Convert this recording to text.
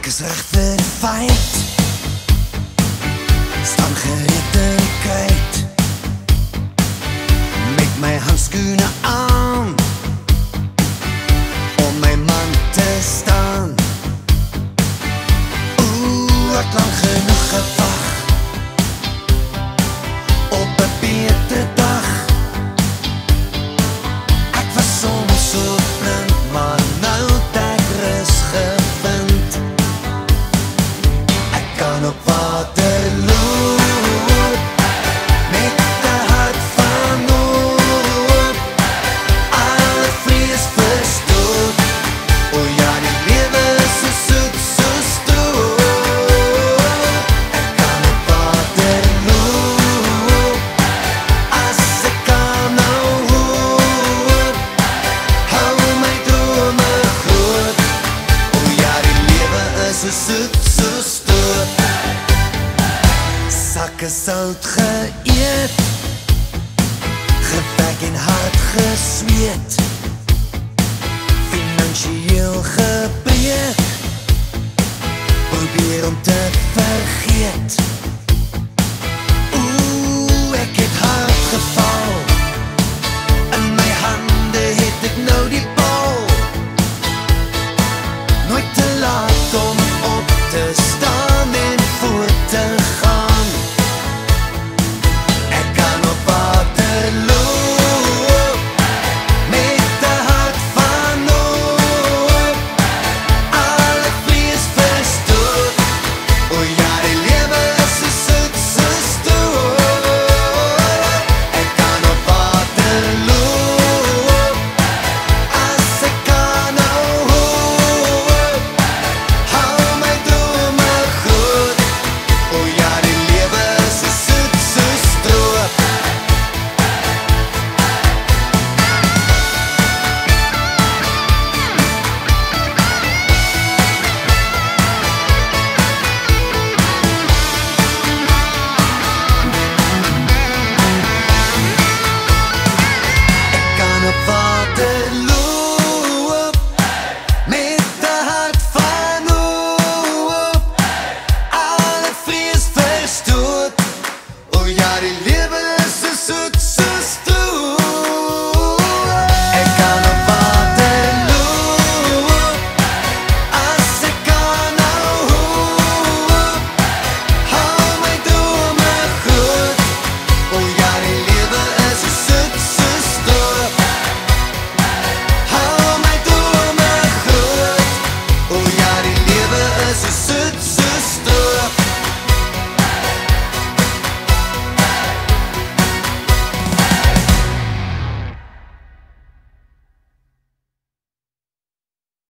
Ek is reg vir die fight, staan gereed en kyk, met my handskoene aan, om my man te staan. Ek lang genoeg gewag, op 'n beter dag. Ek was soms so blind, maar nou het ek rus gevind. Ek kan op water loop, met 'n hart van hoop, alle vrees verstoot. O ja, die lewe is so soet, so stroop. Ek kan op water loop, as ek kan nou hoop, hou my drome groot. O ja, die lewe is so soet, so stoot. Sakke sout geëet, gewerk en hard gesweet, finansieel gebreek, probeer om te vergeet.